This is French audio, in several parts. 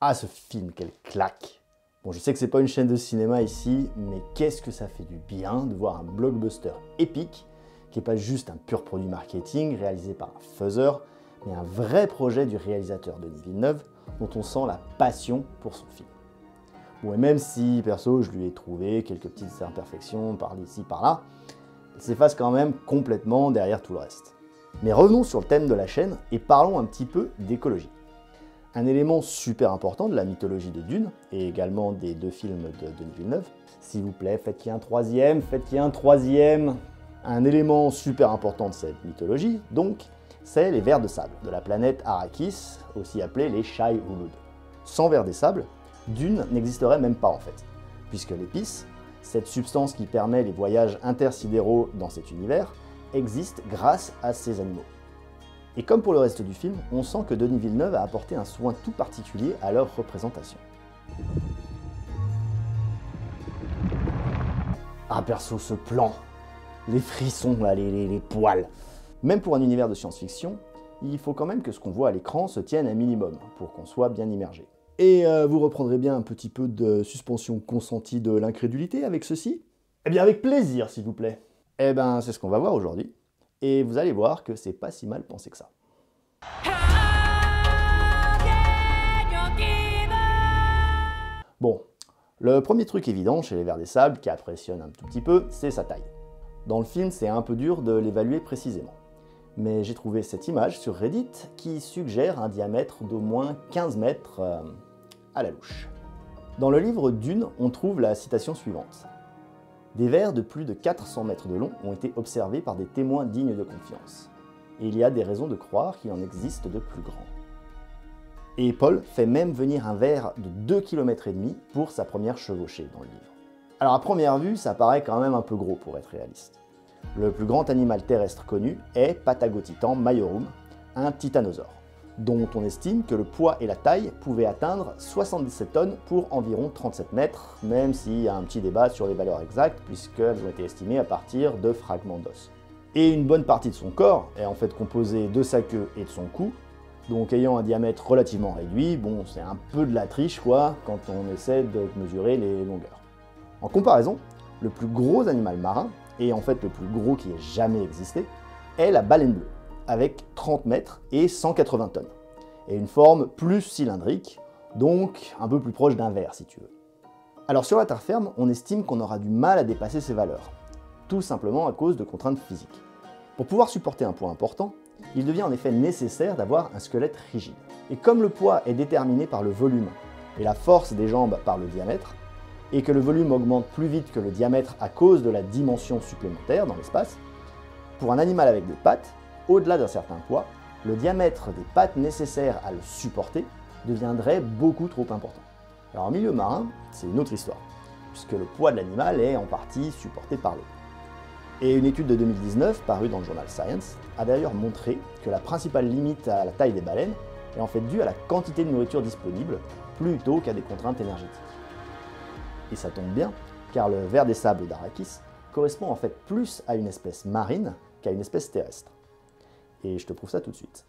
Ah, ce film, quelle claque! Bon, je sais que c'est pas une chaîne de cinéma ici, mais qu'est-ce que ça fait du bien de voir un blockbuster épique qui n'est pas juste un pur produit marketing réalisé par un faiseur, mais un vrai projet du réalisateur Denis Villeneuve dont on sent la passion pour son film. Bon, et même si, perso, je lui ai trouvé quelques petites imperfections par-ici, par-là, elle s'efface quand même complètement derrière tout le reste. Mais revenons sur le thème de la chaîne et parlons un petit peu d'écologie. Un élément super important de la mythologie de Dune, et également des deux films de Denis Villeneuve. S'il vous plaît, faites qu'il y ait un troisième, faites qu'il y ait un troisième. Un élément super important de cette mythologie, donc, c'est les vers de sable, de la planète Arrakis, aussi appelés les Shai-Hulud. Sans vers des sables, Dune n'existerait même pas en fait, puisque l'épice, cette substance qui permet les voyages intersidéraux dans cet univers, existe grâce à ces animaux. Et comme pour le reste du film, on sent que Denis Villeneuve a apporté un soin tout particulier à leur représentation. Ah perso, ce plan, les frissons, là, les poils. Même pour un univers de science-fiction, il faut quand même que ce qu'on voit à l'écran se tienne un minimum, pour qu'on soit bien immergé. Et vous reprendrez bien un petit peu de suspension consentie de l'incrédulité avec ceci? Eh bien avec plaisir, s'il vous plaît. Eh ben, c'est ce qu'on va voir aujourd'hui. Et vous allez voir que c'est pas si mal pensé que ça. Bon, le premier truc évident chez les vers des sables qui impressionne un tout petit peu, c'est sa taille. Dans le film, c'est un peu dur de l'évaluer précisément. Mais j'ai trouvé cette image sur Reddit qui suggère un diamètre d'au moins 15 mètres à la louche. Dans le livre Dune, on trouve la citation suivante. Des vers de plus de 400 mètres de long ont été observés par des témoins dignes de confiance. Et il y a des raisons de croire qu'il en existe de plus grands. Et Paul fait même venir un ver de 2,5 km pour sa première chevauchée dans le livre. Alors à première vue, ça paraît quand même un peu gros pour être réaliste. Le plus grand animal terrestre connu est Patagotitan majorum, un titanosaure, dont on estime que le poids et la taille pouvaient atteindre 77 tonnes pour environ 37 mètres, même s'il y a un petit débat sur les valeurs exactes, puisqu'elles ont été estimées à partir de fragments d'os. Et une bonne partie de son corps est en fait composée de sa queue et de son cou, donc ayant un diamètre relativement réduit, bon c'est un peu de la triche quoi, quand on essaie de mesurer les longueurs. En comparaison, le plus gros animal marin, et en fait le plus gros qui ait jamais existé, est la baleine bleue, avec 30 mètres et 180 tonnes, et une forme plus cylindrique, donc un peu plus proche d'un ver si tu veux. Alors sur la terre ferme, on estime qu'on aura du mal à dépasser ces valeurs, tout simplement à cause de contraintes physiques. Pour pouvoir supporter un poids important, il devient en effet nécessaire d'avoir un squelette rigide. Et comme le poids est déterminé par le volume et la force des jambes par le diamètre, et que le volume augmente plus vite que le diamètre à cause de la dimension supplémentaire dans l'espace, pour un animal avec des pattes, au-delà d'un certain poids, le diamètre des pattes nécessaires à le supporter deviendrait beaucoup trop important. Alors en milieu marin, c'est une autre histoire, puisque le poids de l'animal est en partie supporté par l'eau. Et une étude de 2019, parue dans le journal Science, a d'ailleurs montré que la principale limite à la taille des baleines est en fait due à la quantité de nourriture disponible, plutôt qu'à des contraintes énergétiques. Et ça tombe bien, car le ver des sables d'Arrakis correspond en fait plus à une espèce marine qu'à une espèce terrestre. Et je te prouve ça tout de suite.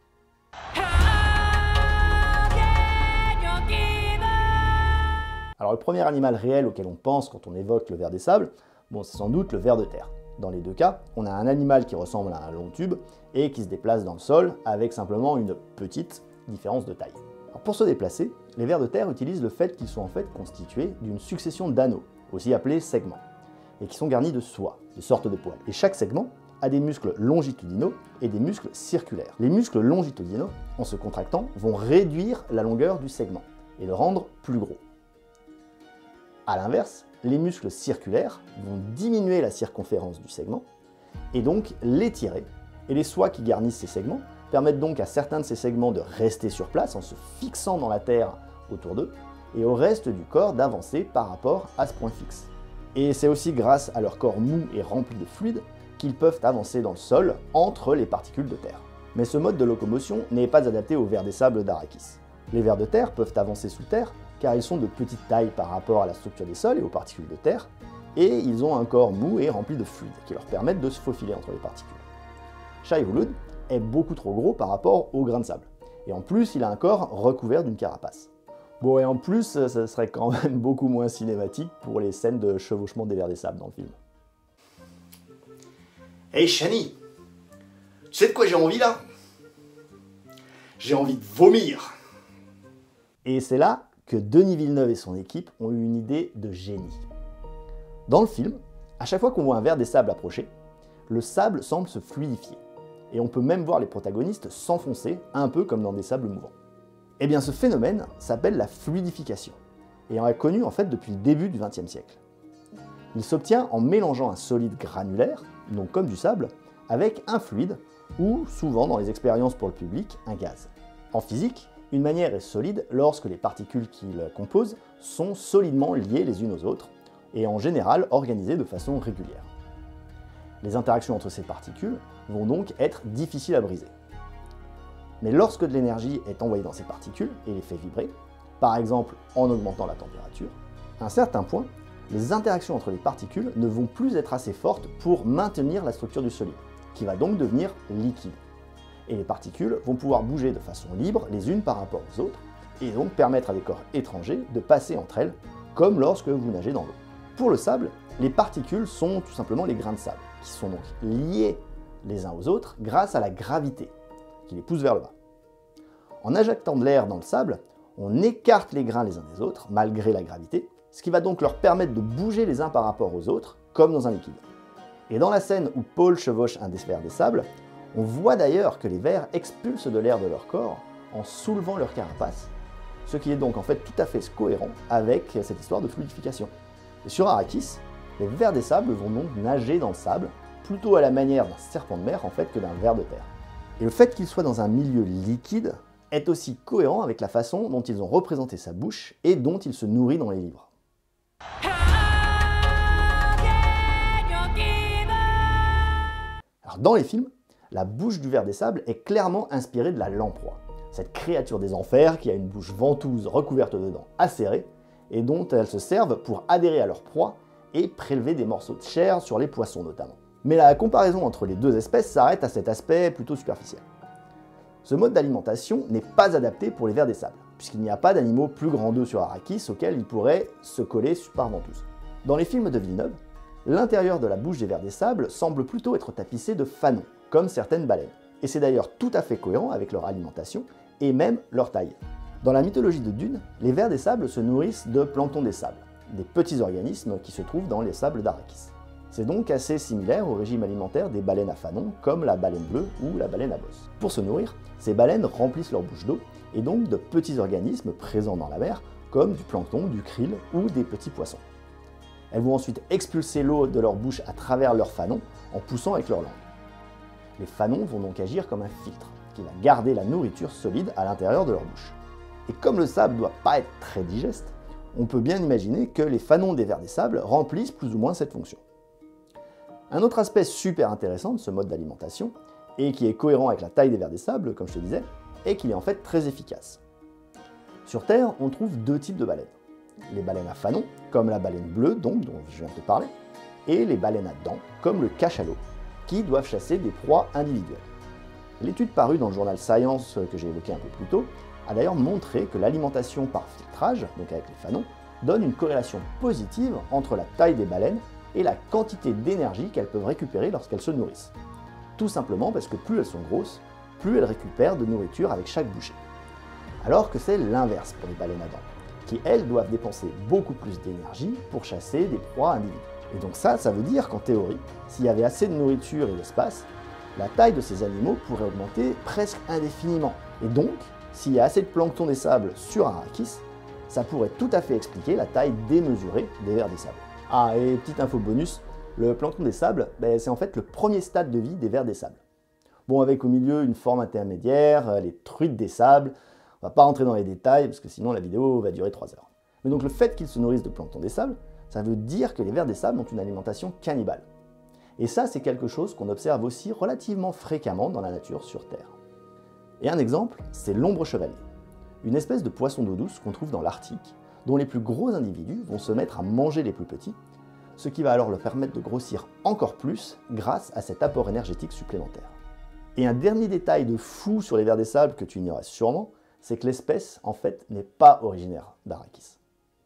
Alors le premier animal réel auquel on pense quand on évoque le ver des sables, bon, c'est sans doute le ver de terre. Dans les deux cas, on a un animal qui ressemble à un long tube et qui se déplace dans le sol avec simplement une petite différence de taille. Alors pour se déplacer, les vers de terre utilisent le fait qu'ils sont en fait constitués d'une succession d'anneaux, aussi appelés segments, et qui sont garnis de soie, de sortes de poils. Et chaque segment a des muscles longitudinaux et des muscles circulaires. Les muscles longitudinaux, en se contractant, vont réduire la longueur du segment et le rendre plus gros. A l'inverse, les muscles circulaires vont diminuer la circonférence du segment et donc l'étirer. Et les soies qui garnissent ces segments permettent donc à certains de ces segments de rester sur place en se fixant dans la terre autour d'eux et au reste du corps d'avancer par rapport à ce point fixe. Et c'est aussi grâce à leur corps mou et rempli de fluide qu'ils peuvent avancer dans le sol entre les particules de terre. Mais ce mode de locomotion n'est pas adapté aux vers des sables d'Arrakis. Les vers de terre peuvent avancer sous terre car ils sont de petite taille par rapport à la structure des sols et aux particules de terre, et ils ont un corps mou et rempli de fluide qui leur permettent de se faufiler entre les particules. Shai-Hulud est beaucoup trop gros par rapport au grain de sable, et en plus il a un corps recouvert d'une carapace. Bon, et en plus, ça serait quand même beaucoup moins cinématique pour les scènes de chevauchement des vers des sables dans le film. Hey Shani, tu sais de quoi j'ai envie là? J'ai envie de vomir. Et c'est là que Denis Villeneuve et son équipe ont eu une idée de génie. Dans le film, à chaque fois qu'on voit un ver des sables approcher, le sable semble se fluidifier. Et on peut même voir les protagonistes s'enfoncer, un peu comme dans des sables mouvants. Eh bien ce phénomène s'appelle la fluidification, et on est connu en fait depuis le début du XXe siècle. Il s'obtient en mélangeant un solide granulaire, donc comme du sable, avec un fluide, ou souvent dans les expériences pour le public, un gaz. En physique, une matière est solide lorsque les particules qui le composent sont solidement liées les unes aux autres, et en général organisées de façon régulière. Les interactions entre ces particules vont donc être difficiles à briser. Mais lorsque de l'énergie est envoyée dans ces particules et les fait vibrer, par exemple en augmentant la température, à un certain point, les interactions entre les particules ne vont plus être assez fortes pour maintenir la structure du solide, qui va donc devenir liquide. Et les particules vont pouvoir bouger de façon libre les unes par rapport aux autres, et donc permettre à des corps étrangers de passer entre elles, comme lorsque vous nagez dans l'eau. Pour le sable, les particules sont tout simplement les grains de sable, qui sont donc liés les uns aux autres grâce à la gravité, qui les pousse vers le bas. En injectant de l'air dans le sable, on écarte les grains les uns des autres, malgré la gravité, ce qui va donc leur permettre de bouger les uns par rapport aux autres, comme dans un liquide. Et dans la scène où Paul chevauche un des vers des sables, on voit d'ailleurs que les vers expulsent de l'air de leur corps en soulevant leur carapace, ce qui est donc en fait tout à fait cohérent avec cette histoire de fluidification. Et sur Arrakis, les vers des sables vont donc nager dans le sable, plutôt à la manière d'un serpent de mer en fait que d'un ver de terre. Et le fait qu'il soit dans un milieu liquide est aussi cohérent avec la façon dont ils ont représenté sa bouche et dont il se nourrit dans les livres. Alors dans les films, la bouche du ver des sables est clairement inspirée de la lamproie, cette créature des enfers qui a une bouche ventouse recouverte de dents acérées et dont elles se servent pour adhérer à leur proie et prélever des morceaux de chair sur les poissons notamment. Mais la comparaison entre les deux espèces s'arrête à cet aspect plutôt superficiel. Ce mode d'alimentation n'est pas adapté pour les vers des sables, puisqu'il n'y a pas d'animaux plus grands d'eux sur Arrakis auxquels ils pourraient se coller par ventouse. Dans les films de Villeneuve, l'intérieur de la bouche des vers des sables semble plutôt être tapissé de fanons, comme certaines baleines. Et c'est d'ailleurs tout à fait cohérent avec leur alimentation et même leur taille. Dans la mythologie de Dune, les vers des sables se nourrissent de plancton des sables, des petits organismes qui se trouvent dans les sables d'Arrakis. C'est donc assez similaire au régime alimentaire des baleines à fanon, comme la baleine bleue ou la baleine à bosse. Pour se nourrir, ces baleines remplissent leur bouche d'eau, et donc de petits organismes présents dans la mer, comme du plancton, du krill ou des petits poissons. Elles vont ensuite expulser l'eau de leur bouche à travers leur fanon, en poussant avec leur langue. Les fanons vont donc agir comme un filtre, qui va garder la nourriture solide à l'intérieur de leur bouche. Et comme le sable ne doit pas être très digeste, on peut bien imaginer que les fanons des vers des sables remplissent plus ou moins cette fonction. Un autre aspect super intéressant de ce mode d'alimentation, et qui est cohérent avec la taille des vers des sables, comme je te disais, est qu'il est en fait très efficace. Sur Terre, on trouve deux types de baleines. Les baleines à fanon, comme la baleine bleue dont je viens de te parler, et les baleines à dents, comme le cachalot, qui doivent chasser des proies individuelles. L'étude parue dans le journal Science que j'ai évoqué un peu plus tôt a d'ailleurs montré que l'alimentation par filtrage, donc avec les fanons, donne une corrélation positive entre la taille des baleines et la quantité d'énergie qu'elles peuvent récupérer lorsqu'elles se nourrissent. Tout simplement parce que plus elles sont grosses, plus elles récupèrent de nourriture avec chaque bouchée. Alors que c'est l'inverse pour les baleines à dents, qui elles doivent dépenser beaucoup plus d'énergie pour chasser des proies individuelles. Et donc ça veut dire qu'en théorie, s'il y avait assez de nourriture et d'espace, la taille de ces animaux pourrait augmenter presque indéfiniment. Et donc, s'il y a assez de plancton des sables sur Arrakis, ça pourrait tout à fait expliquer la taille démesurée des vers des sables. Ah, et petite info bonus, le plancton des sables, c'est en fait le premier stade de vie des vers des sables. Bon, avec au milieu une forme intermédiaire, les truites des sables, on va pas rentrer dans les détails parce que sinon la vidéo va durer 3 heures. Mais donc le fait qu'ils se nourrissent de plancton des sables, ça veut dire que les vers des sables ont une alimentation cannibale. Et ça, c'est quelque chose qu'on observe aussi relativement fréquemment dans la nature sur Terre. Et un exemple, c'est l'ombre chevalier, une espèce de poisson d'eau douce qu'on trouve dans l'Arctique, dont les plus gros individus vont se mettre à manger les plus petits, ce qui va alors leur permettre de grossir encore plus grâce à cet apport énergétique supplémentaire. Et un dernier détail de fou sur les vers des sables que tu ignorais sûrement, c'est que l'espèce, en fait, n'est pas originaire d'Arrakis.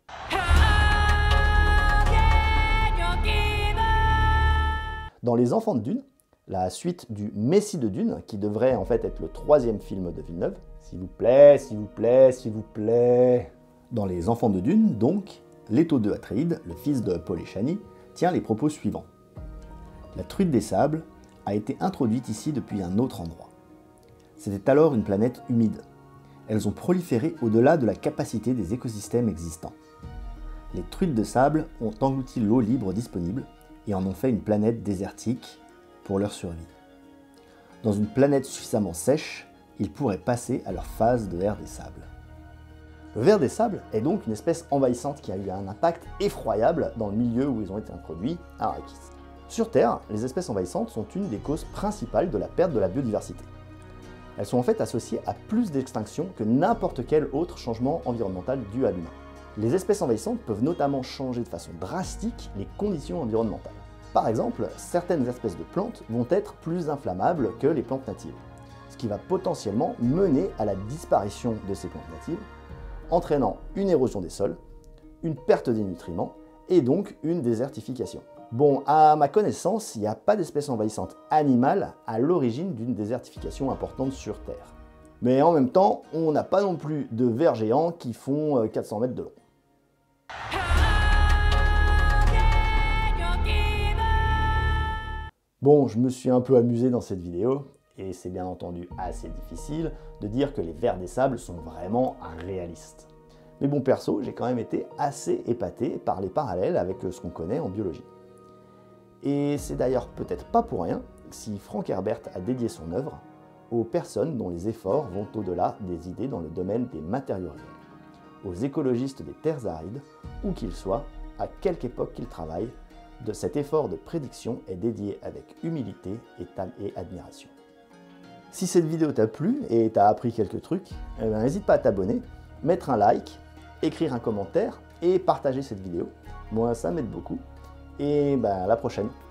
Dans Les Enfants de Dune, la suite du Messie de Dune, qui devrait en fait être le 3e film de Villeneuve, s'il vous plaît, s'il vous plaît, s'il vous plaît. Dans Les Enfants de Dune, donc, Leto II Atreides, le fils de Paul et Chani, tient les propos suivants. La truite des sables a été introduite ici depuis un autre endroit. C'était alors une planète humide. Elles ont proliféré au-delà de la capacité des écosystèmes existants. Les truites de sable ont englouti l'eau libre disponible et en ont fait une planète désertique pour leur survie. Dans une planète suffisamment sèche, ils pourraient passer à leur phase de ver des sables. Le ver des sables est donc une espèce envahissante qui a eu un impact effroyable dans le milieu où ils ont été introduits, à Arrakis. Sur Terre, les espèces envahissantes sont une des causes principales de la perte de la biodiversité. Elles sont en fait associées à plus d'extinctions que n'importe quel autre changement environnemental dû à l'humain. Les espèces envahissantes peuvent notamment changer de façon drastique les conditions environnementales. Par exemple, certaines espèces de plantes vont être plus inflammables que les plantes natives, ce qui va potentiellement mener à la disparition de ces plantes natives, entraînant une érosion des sols, une perte des nutriments et donc une désertification. Bon, à ma connaissance, il n'y a pas d'espèce envahissante animale à l'origine d'une désertification importante sur Terre. Mais en même temps, on n'a pas non plus de vers géants qui font 400 mètres de long. Bon, je me suis un peu amusé dans cette vidéo, et c'est bien entendu assez difficile de dire que les vers des sables sont vraiment réalistes. Mais bon, perso, j'ai quand même été assez épaté par les parallèles avec ce qu'on connaît en biologie. Et c'est d'ailleurs peut-être pas pour rien si Frank Herbert a dédié son œuvre aux personnes dont les efforts vont au-delà des idées dans le domaine des matériaux réels, aux écologistes des terres arides, où qu'ils soient, à quelque époque qu'ils travaillent, de cet effort de prédiction est dédié avec humilité et admiration. Si cette vidéo t'a plu et t'as appris quelques trucs, n'hésite pas à t'abonner, mettre un like, écrire un commentaire et partager cette vidéo. Moi, ça m'aide beaucoup. Et à la prochaine.